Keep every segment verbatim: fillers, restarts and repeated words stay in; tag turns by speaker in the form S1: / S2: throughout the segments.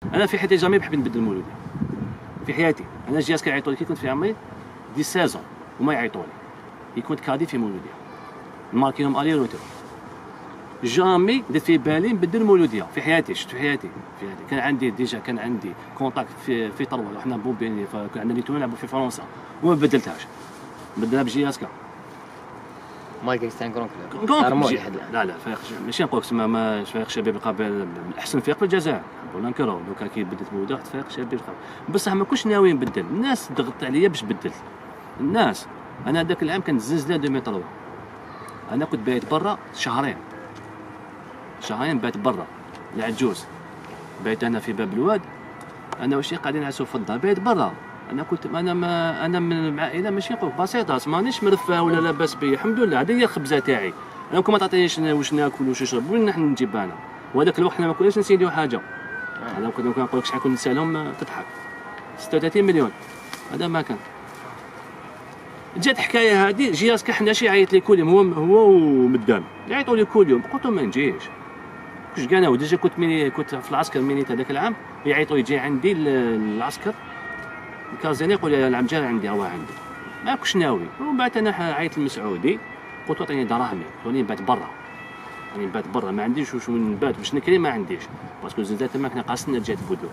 S1: انا في حياتي جامي بحب نبدل المولوديه في حياتي. انا جياس كيعيطوا لي كي كنت في عمري دي سازون وما يعيطوا لي كنت كادي في مولوديه ماركينهم الي روتور. جامي درت في بالي نبدل المولوديه في حياتي. شفت في حياتي في حياتي كان عندي ديجا كان عندي كونتاكت في في طروال وحنا بوبيني كان عندنا اللي نلعبوا في فرنسا وما بدلتهاش بدلها بجياسكا
S2: مايكل كريستيان كرونك
S1: لا لا فايق ماشي نقول لك ما فايق شباب القبائل احسن فايق في الجزائر ولا نكرهو دوكا كي بدلت مولوديه فايق شباب القبائل بصح ما كنتش ناوي نبدل. الناس ضغطت عليا باش بدل الناس. انا هذاك العام كانت الزلزله ألفين وثلاثة انا كنت بايت برا شهرين شهرين بايت برا العجوز بايت انا في باب الواد انا وشي قاعدين نعسو في الدار بايت برا. انا كنت انا ما انا من عائله ماشي نقول بسيطه مانيش مرفه ولا لاباس بيا الحمد لله. هذه هي الخبزه تاعي انا كون ما تعطينيش واش ناكل واش نشرب وين نحن نجيب انا. وهذاك الوقت حنا ما كناش نسيديو حاجه. انا كنت نقول لك شحال كنت نسالهم تضحك ستة وثلاثين مليون هذا ما كان. جات حكايه هذه جياسكا حناشي يعيط لي كل يوم هو هو ومدام يعيطوا لي كل يوم قلت لهم ما نجيش كنت كاع انا ديجا كنت ميني كنت في العسكر مينيت هذاك العام يعيطوا يجي عندي العسكر الكازيني يقول لي العام جاي عندي هو عندي ما كنتش ناوي. ومن بعد انا عيطت للمسعودي قلت له عطيني دراهمي قلت له نبات برا راني نبات برا ما عنديش واش نبات باش نكري ما عنديش باسكو زلزال تما كنا قاصنا جات بودو.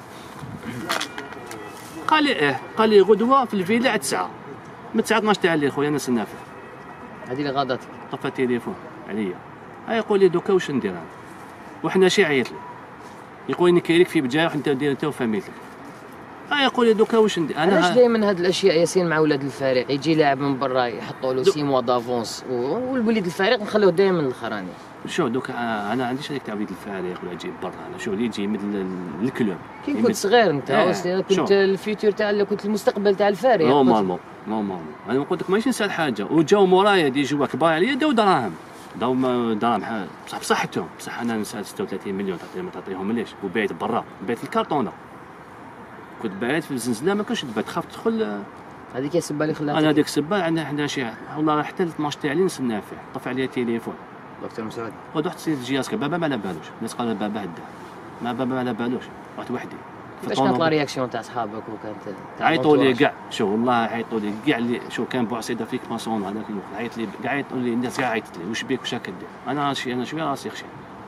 S1: قال لي اه قال لي غدوه في الفيلا على تسعة من تسعة اثناش تاع الليل خويا انا سنافع
S2: هذه اللي غاداتك
S1: طفى التليفون عليا. ها يقول لي دوكا واش ندير انا وحنا شي عيط لي يقول لي نكيريك في بجاح وانت دير انت وفاميلتك. ها يقول لي دوكا واش ندير انا.
S2: علاش دائما هاد الاشياء ياسين مع ولاد الفريق يجي لاعب من برا يحطوا له سي موا دافونس والوليد الفريق نخلوه دائما الاخراني.
S1: شوف دوك انا ما عنديش هذيك تاع وليد الفريق ولا يجي برا. انا شوف اللي يجي من الكلوب
S2: كي كنت صغير انت آه. كنت الفيتور تاع كنت المستقبل تاع الفريق
S1: نورمالمون نورمالمون. انا قلت لك ماشي نسال حاجه وجاو مورايا دي جوا كبار عليا داو دراهم داو دراهم بصح بصحتهم بصح انا نسال ستة وثلاثين مليون تعطيهم ما تعطيهم ليش وبايت برا بايت الكارطونه كنت بايت في الزنزله ما كنتش تبات تخاف تدخل.
S2: هذيك السبه اللي خلاتك.
S1: انا هذيك السبه عندنا حنا شي والله حتى اثناش تاع الليل نسنى فيه طفى عليا التليفون
S2: دكتور مسعود
S1: ورحت سيد جياسكا بابا ما على بالوش الناس قالوا بابا هدا ما بابا ما على بالوش رحت وحدي.
S2: كيفاش كانت لا رياكسيون تاع صحابك وكانت
S1: عيطوا لي كاع شوف والله عيطوا لي كاع اللي شوف كان بوعصيده فيك باسون هذاك الوقت عيط لي كاع عيطوا لي الناس كاع عيطت لي واش بيك واش راك دير. انا شي انا شويه راسي خشي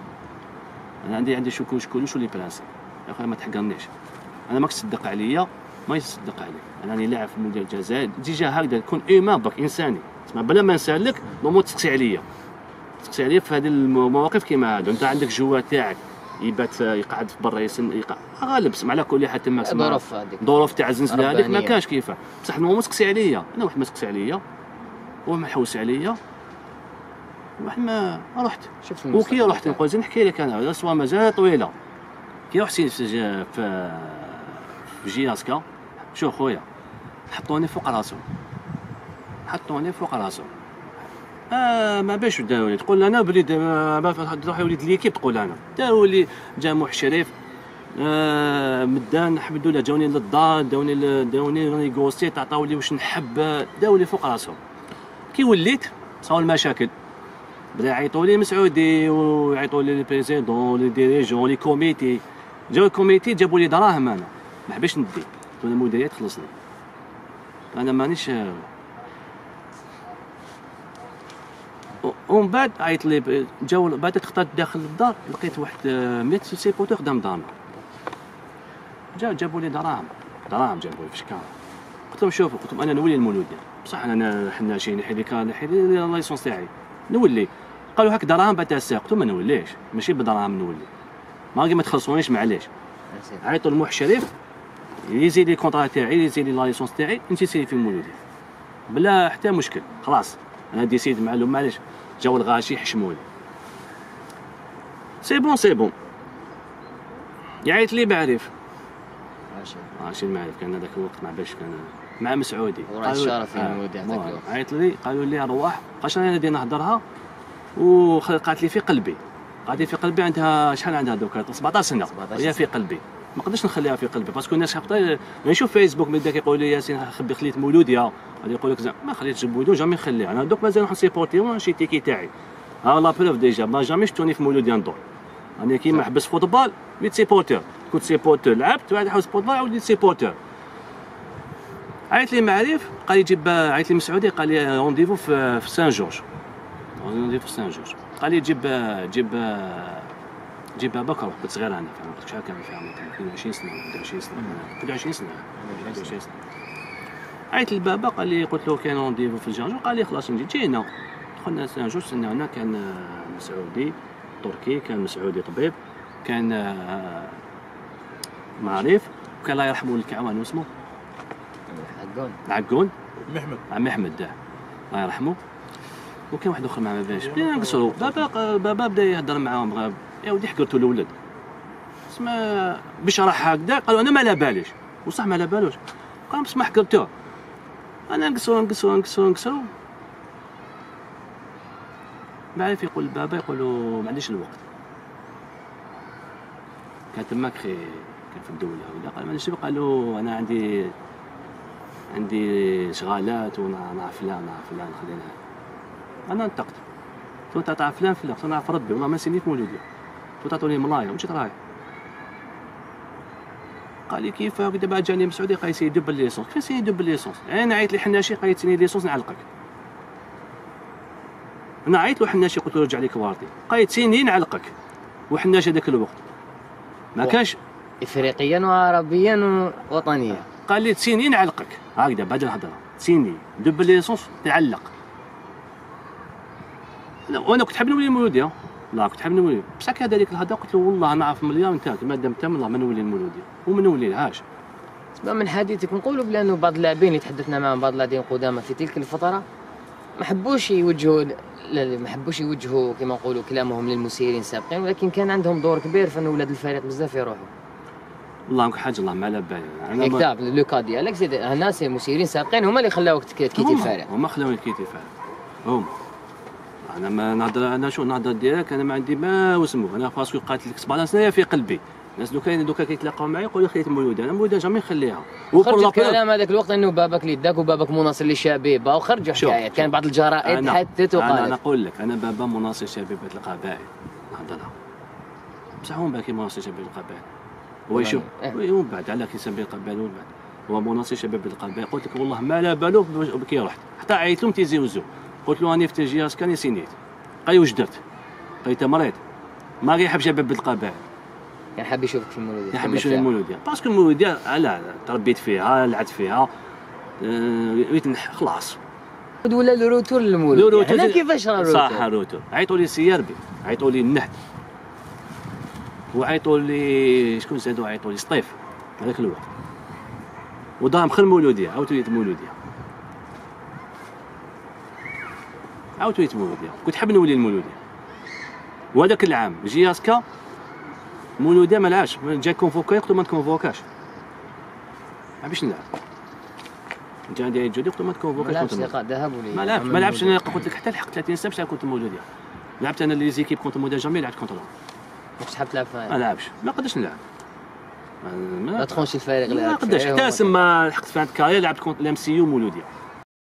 S1: انا عندي عندي شكون شكون واش اللي برانسي يا خويا ما تحقرنيش انا ماكش تصدق عليا ما يصدق عليك. انا راني لاعب في مونديال الجزائر ديجا هكذا كون ايمان برك انساني تسمع بلا ما نسالك نورمال تسقسي عليا تسقسي عليا في هذه المواقف كيما هادو. انت عندك جوار تاعك يبات يقعد في برا يسن يقعد غالب سمع على كل حال تما
S2: ظروف هذيك
S1: ظروف تاع الزنزله هذيك ما كانش كيفاه بصح نورمال تسقسي عليا. انا واحد ما سقسي عليا وما محوس عليا واحد ما رحت وكي رحت نقول زين نحكي لك انا سوا مازال طويله كي رحت في في جياسكا شوف خويا حطوني فوق راسهم حطوني فوق راسهم آه ما باش داو لي تقول انا بلي تروح وليد ليكيب تقول انا داو لي جاموح شريف آه مدان حمدوا لله جاوني للدار داوني داوني نيغوسي تعطاو لي واش نحب داو لي فوق راسهم. كي وليت صاو المشاكل بدا يعيطوا لي مسعودي ويعيطوا لي البريزيدون لي ديريجون لي كوميتي جاو الكوميتي جابوا لي دراهم انا ما حبيتش ندي انا المديريه تخلصني انا مانيش. ومن بعد عيط لي جاو بعد خطات داخل الدار لقيت واحد ميت سيبوتور خدام دارنا جاو جابوا لي دراهم دراهم جابوا لي في شكاره. قلت لهم شوفوا قلت لهم انا نولي المولوديه بصح انا حناشي نحيد كان نحيد لايسونس تاعي نولي. قالوا هاك دراهم بعد الساق قلت لهم ما نوليش ماشي بدراهم نولي ما ما تخلصونيش معليش. عيطوا لموح شريف يزيد لي كونطرا تاعي يزيد لي لايسونس تاعي انت سيري في المولوديه بلا حتى مشكل خلاص. انا ديسيد معلوم معليش جاو الغاشي حشموني سي بون سي بون. يعيط لي بعرف
S2: ماشي
S1: ماشي المعرف كان هذاك الوقت مع باش كان مع مسعودي
S2: وراه الشرف في المولوديه هذاك الوقت.
S1: عيط لي قالوا لي روح قاش انا غادي نهضرها وقالت لي في قلبي قالت لي في قلبي عندها شحال عندها دوكا سبعطاش سنه هي في قلبي ما نقدرش نخليها في قلبي باسكو الناس حاطه نشوف فيسبوك من داك يقول لي ياسين خبي خليت مولوديه غادي يقول لك ما خليتش بولودو جامي نخليها انا دوك مازال نسيبورتي ماشي تيكي تاعي ها لا بروف ديجا ما جامي شفتوني في مولوديه ندور انا كيما حبس فوتبال بيت سيبورتر كنت سيبورتور لعبت بعد حوس سبورت عاود وليت سيبورتور. عيط لي معرف قال لي جيب، عيط لي من السعوديه قال لي رونديفو في في سان جورج، رونديفو في سان جورج، قال لي جيب جيب جيب باباك روح. كنت صغير انا فهمت شحال كان فيها اثنين وعشرين سنه واحد وعشرين سنه واحد وعشرين سنه واحد وعشرين سنه. عيط للبابا قال لي، قلت له كاين رونديفو في الجانجو، قال لي خلاص نجي. جينا دخلنا سان جورج، سناونا كان مسعودي تركي، كان مسعودي طبيب، كان معرف، وكان الله يرحمه الكعوان اسمه
S2: عقون
S1: عقون
S3: محمد
S1: عمي احمد ده الله يرحمه، وكان واحد اخر ما باش بدينا نقصروا. بابا بابا بدا يهضر معاهم، بغا يا ودي حقرتوا الاولاد اسمع بشرح هكذا. قالوا انا ما على باليش، وصح ما على بالوش، قال بسمع حقرتوه. انا نقصروا نقصروا نقصروا نقصروا ما عرف يقول بابا، يقولوا ما عنديش الوقت. كان تماك خي كان في الدوله ولا قال ما عنديش. قالوا انا عندي عندي شغالات ونعرف فلان نعرف فلان خلينا. انا انطقت قلت تعرف فلان فلان، قلت نعرف ربي والله ما سنيت مولودي، قلت تعطوني ملايه ومشيت رايح. قال لي كيف دابا جاني من السعوديه، قال لي سيدي دوب ليسونس. كيف سيدي دوب ليسونس؟ انا عيط لي حناشي قال لي تسني ليسونس نعلقك. انا عيط له حناشي قلت له رجع لي كوارتي، قال لي تسيني نعلقك. وحناشي هذاك الوقت ما كانش
S2: افريقيا وعربيا ووطنيا.
S1: قال لي تسيني نعلقك هكذا بعد الهضره، تسيني دوب ليسونس تعلق. وانا كنت حاب نولي المولوديه، لا كنت حاب نولي بصح كي هذيك الهضره قلت له والله نعرف مليار نتاعك ما دام تم والله ما نولي المولوديه وما نوليلهاش.
S2: تسمع من حديثك نقولوا بلانه بعض اللاعبين اللي تحدثنا معهم، بعض اللاعبين القدامى في تلك الفتره ما حبوش يوجهوا ما حبوش يوجهوا كما نقولوا كلامهم للمسيرين السابقين، ولكن كان عندهم دور كبير في ان ولاد الفريق بزاف يروحوا.
S1: والله حاجه الله ما على بالي
S2: انا كتاب لو كا ديالك زيد الناس المسيرين سابقين هما اللي خلاوك تكيتي الفريق.
S1: هما خلاوني كيتي الفريق هم. انا ما نهضر، انا شو نهضر ديالك، انا ما عندي ما واسمو، انا باسكو قاتل الاكسبيريونس هنايا في قلبي. الناس دوكا دوكا كيتلاقاو معايا يقولوا خليت المولوده، انا المولوده جامي نخليها.
S2: وخرج الكلام هذاك الوقت انه باباك اللي داك وباباك مناصر للشبيبه، وخرجوا حكايات كان بعض الجرائد حدثت وقالت.
S1: انا نقول لك انا بابا مناصر شبيبه القبائل نهضرها بصح هو باكي مناصر شبيبه القبائل. هو يشوف ومن بعد على كيسمي القبائل ومن بعد هو مناصر شباب القبائل. قلت لك والله ما لا بالو كي رحت حتى عيطت له تيزيوزو، قلت له راني في تجهيز كاني سينيت. قال لي واش درت؟ قال لي انت مريض ما غيحب شباب القبائل،
S2: كان حاب يشوفك في المولوديه.
S1: كان حاب يشوف المولوديه باسكو المولوديه لا تربيت فيها لعبت فيها ريت خلاص.
S2: ولا الروتور للمولوديه هنا كيفاش راه الروتور؟
S1: صح الروتور. عيطوا لي سياربي، عيطوا لي النهد، وعيطوا لي شكون زادوا، عيطوا لي سطيف هذاك الوقت، ودار مخل المولوديه عاودت وليت المولوديه عاودت وليت المولوديه. كنت حاب نولي المولوديه. وهذاك العام جي اسكا مولوديه ما لعبش، جا كونفوكا قلت له ما تكونفوكاش ما باش نلعب. جا داير جودي قلت له ما تكونفوكاش،
S2: ما لعبش لقاء ذهب ولا
S1: ما لعبش ما لعبش. انا قلت لك حتى لحقت ثلاثين سنه باش كنت المولوديه. لعبت انا لي زيكيب كنت المولوديه جامي لعبت كونترول.
S2: ماكش حاب تلعب فيها؟
S1: ما لعبش ما قدرتش نلعب.
S2: ما تخونش الفريق.
S1: لا قدرش حتى سما لحقت في عند كارير لعبت كونت الام سي يو مولوديه.